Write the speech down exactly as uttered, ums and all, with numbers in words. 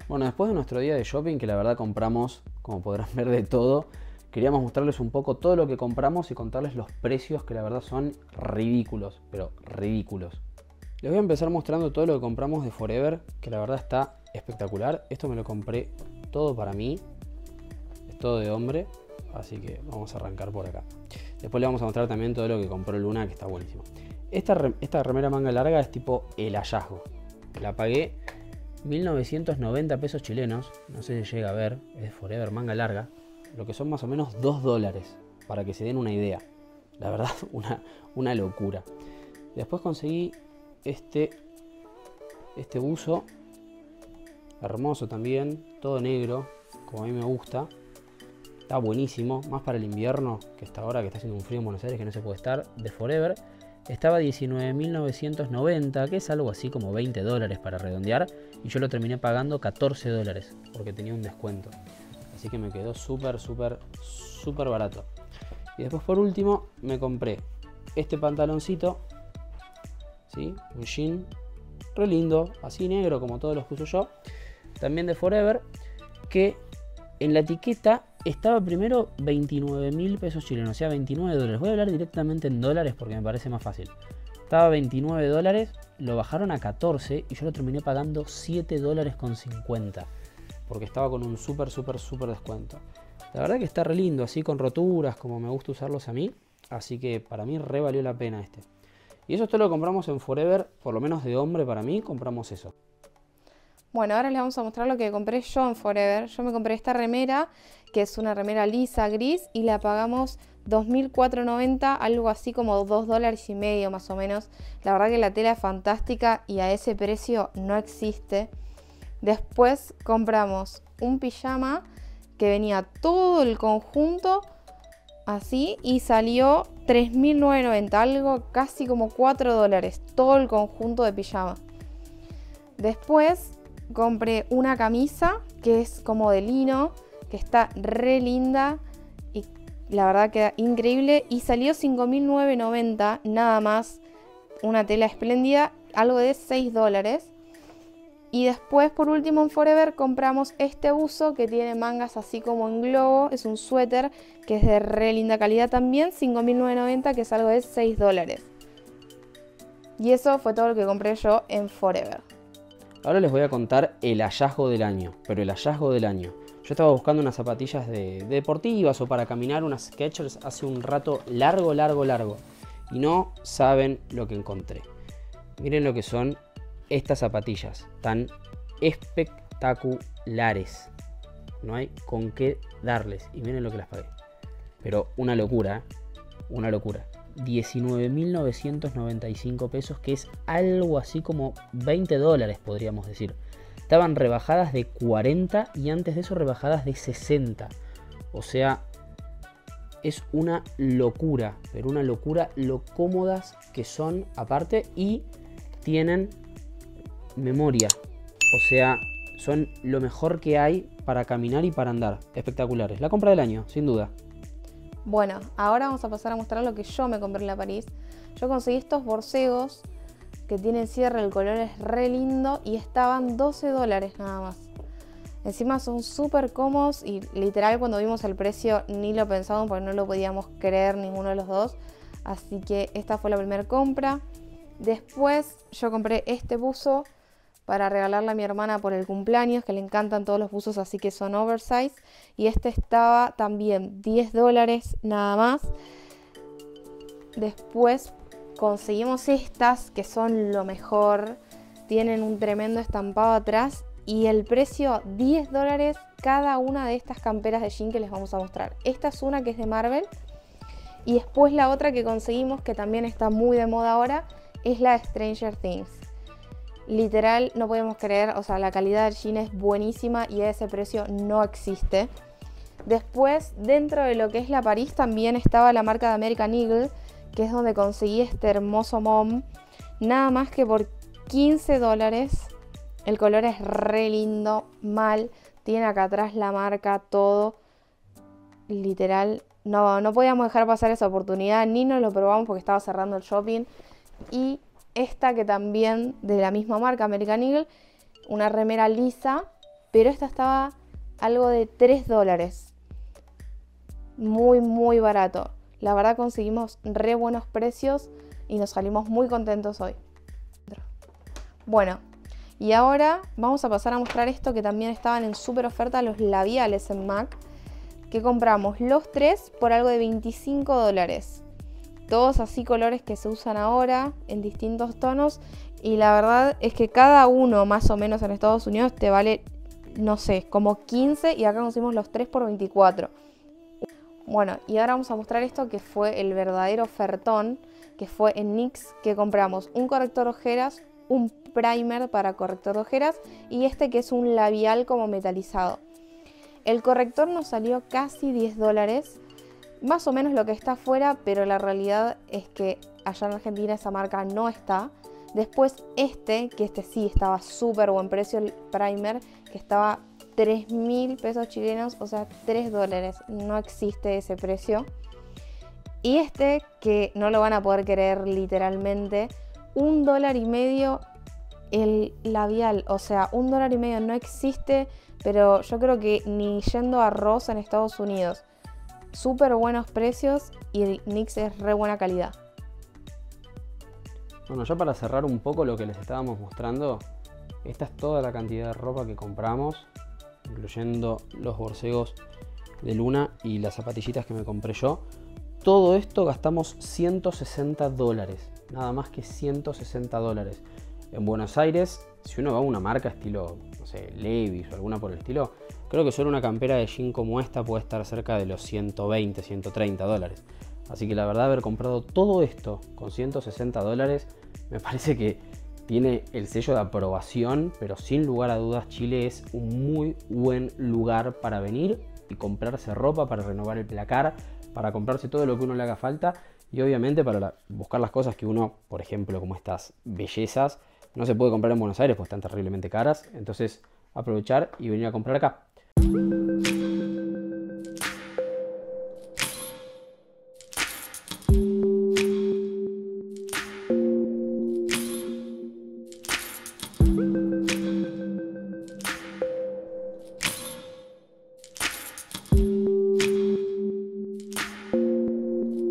Bueno, después de nuestro día de shopping, que la verdad compramos, como podrán ver, de todo, queríamos mostrarles un poco todo lo que compramos y contarles los precios que la verdad son ridículos, pero ridículos. Les voy a empezar mostrando todo lo que compramos de Forever, que la verdad está espectacular. Esto me lo compré todo para mí, es todo de hombre, así que vamos a arrancar por acá. Después le vamos a mostrar también todo lo que compró Luna, que está buenísimo. Esta, esta remera manga larga es tipo el hallazgo. La pagué mil novecientos noventa pesos chilenos, no sé si llega a ver, es de Forever manga larga, lo que son más o menos dos dólares, para que se den una idea. La verdad, una, una locura. Después conseguí este, este buzo, hermoso también, todo negro, como a mí me gusta. Está buenísimo, más para el invierno, que está ahora que está haciendo un frío en Buenos Aires que no se puede estar, de Forever. Estaba diecinueve mil novecientos noventa, que es algo así como veinte dólares para redondear, y yo lo terminé pagando catorce dólares, porque tenía un descuento. Así que me quedó súper, súper, súper barato. Y después por último me compré este pantaloncito, ¿sí? Un jean re lindo, así negro como todos los que uso yo, también de Forever, que en la etiqueta estaba primero veintinueve mil pesos chilenos, o sea veintinueve dólares. Voy a hablar directamente en dólares porque me parece más fácil. Estaba veintinueve dólares, lo bajaron a catorce y yo lo terminé pagando siete dólares con cincuenta. Porque estaba con un súper, súper, súper descuento. La verdad que está re lindo, así con roturas, como me gusta usarlos a mí. Así que para mí re valió la pena este. Y eso esto lo compramos en Forever, por lo menos de hombre para mí, compramos eso. Bueno, ahora les vamos a mostrar lo que compré yo en Forever. Yo me compré esta remera, que es una remera lisa gris, y la pagamos dos mil cuatrocientos noventa, algo así como dos dólares y medio más o menos. La verdad que la tela es fantástica y a ese precio no existe. Después compramos un pijama que venía todo el conjunto así y salió tres mil novecientos noventa, algo casi como cuatro dólares, todo el conjunto de pijama. Después compré una camisa que es como de lino, que está re linda y la verdad queda increíble y salió cinco mil novecientos noventa nada más, una tela espléndida, algo de seis dólares. Y después por último en Forever compramos este buzo que tiene mangas así como en globo, es un suéter que es de re linda calidad también, cinco mil novecientos noventa, que es algo de seis dólares. Y eso fue todo lo que compré yo en Forever. Ahora les voy a contar el hallazgo del año, pero el hallazgo del año. Yo estaba buscando unas zapatillas de, de deportivas o para caminar, unas Skechers, hace un rato largo, largo, largo. Y no saben lo que encontré. Miren lo que son estas zapatillas, tan espectaculares. No hay con qué darles. Y miren lo que las pagué. Pero una locura, ¿eh? Una locura. diecinueve mil novecientos noventa y cinco pesos, que es algo así como veinte dólares podríamos decir. Estaban rebajadas de cuarenta y antes de eso rebajadas de sesenta. O sea, es una locura, pero una locura lo cómodas que son aparte y tienen memoria. O sea, son lo mejor que hay para caminar y para andar. Espectaculares. La compra del año, sin duda. Bueno, ahora vamos a pasar a mostrar lo que yo me compré en la París. Yo conseguí estos borcegos que tienen cierre, el color es re lindo y estaban doce dólares nada más. Encima son súper cómodos y literal cuando vimos el precio ni lo pensamos porque no lo podíamos creer ninguno de los dos. Así que esta fue la primera compra. Después yo compré este buzo para regalarle a mi hermana por el cumpleaños, que le encantan todos los buzos, así que son oversize. Y este estaba también diez dólares nada más. Después conseguimos estas, que son lo mejor. Tienen un tremendo estampado atrás. Y el precio, diez dólares cada una de estas camperas de jean que les vamos a mostrar. Esta es una que es de Marvel. Y después la otra que conseguimos, que también está muy de moda ahora, es la de Stranger Things. Literal, no podemos creer, o sea, la calidad del jean es buenísima y a ese precio no existe. Después, dentro de lo que es la París, también estaba la marca de American Eagle, que es donde conseguí este hermoso mom. Nada más que por quince dólares. El color es re lindo, mal. Tiene acá atrás la marca, todo. Literal, no, no podíamos dejar pasar esa oportunidad, ni nos lo probamos porque estaba cerrando el shopping. Y esta que también de la misma marca, American Eagle, una remera lisa pero esta estaba algo de tres dólares. Muy, muy barato. La verdad conseguimos re buenos precios y nos salimos muy contentos hoy. Bueno, y ahora vamos a pasar a mostrar esto que también estaban en súper oferta, los labiales en MAC, que compramos los tres por algo de veinticinco dólares. Todos así colores que se usan ahora en distintos tonos, y la verdad es que cada uno más o menos en Estados Unidos te vale, no sé, como quince, y acá conseguimos los tres por veinticuatro. Bueno, y ahora vamos a mostrar esto que fue el verdadero ofertón, que fue en N Y X, que compramos un corrector de ojeras, un primer para corrector de ojeras y este que es un labial como metalizado. El corrector nos salió casi diez dólares, más o menos lo que está afuera, pero la realidad es que allá en Argentina esa marca no está. Después este, que este sí estaba súper buen precio, el primer, que estaba tres mil pesos chilenos, o sea, tres dólares. No existe ese precio. Y este, que no lo van a poder creer literalmente, un dólar y medio el labial. O sea, un dólar y medio no existe, pero yo creo que ni yendo a Ross en Estados Unidos. Súper buenos precios y el N Y X es re buena calidad. Bueno, ya para cerrar un poco lo que les estábamos mostrando, esta es toda la cantidad de ropa que compramos, incluyendo los borcegos de Luna y las zapatillitas que me compré yo. Todo esto gastamos ciento sesenta dólares, nada más que ciento sesenta dólares. En Buenos Aires, si uno va a una marca estilo, no sé, Levi's o alguna por el estilo, creo que solo una campera de jean como esta puede estar cerca de los ciento veinte, ciento treinta dólares. Así que la verdad, haber comprado todo esto con ciento sesenta dólares me parece que tiene el sello de aprobación, pero sin lugar a dudas Chile es un muy buen lugar para venir y comprarse ropa, para renovar el placar, para comprarse todo lo que uno le haga falta y obviamente para la, buscar las cosas que uno, por ejemplo, como estas bellezas, no se puede comprar en Buenos Aires porque están terriblemente caras. Entonces aprovechar y venir a comprar acá.